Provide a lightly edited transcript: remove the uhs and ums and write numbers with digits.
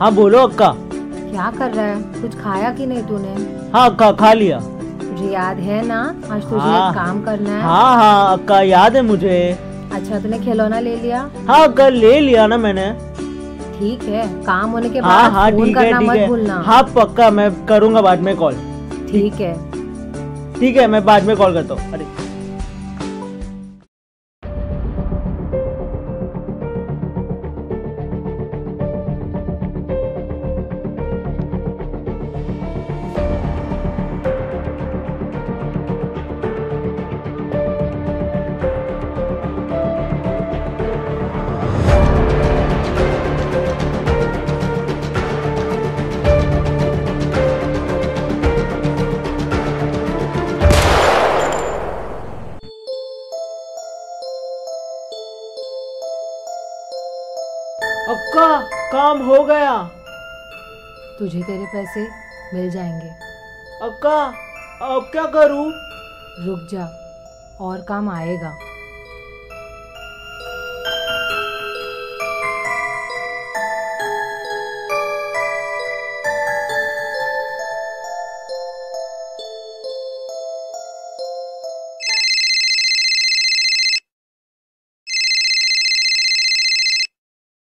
हाँ बोलो अक्का। क्या कर रहा है? कुछ खाया कि नहीं तूने? हाँ अक्का खा लिया। तुझे याद है ना आज तुझे हाँ। एक काम करना है? हाँ हाँ अक्का याद है मुझे। अच्छा तूने खिलौना ले लिया? हाँ अक्का ले लिया ना मैंने। ठीक है, काम होने के हाँ बाद हाँ फोन ठीक है करना ठीक मत है। भूलना। हाँ पक्का मैं करूँगा बाद में कॉल। ठीक है। ठीक है मैं बाद में कॉल करता हूँ। अरे अक्का काम हो गया। तुझे तेरे पैसे मिल जाएंगे। अक्का अब क्या करूँ? रुक जा, और काम आएगा।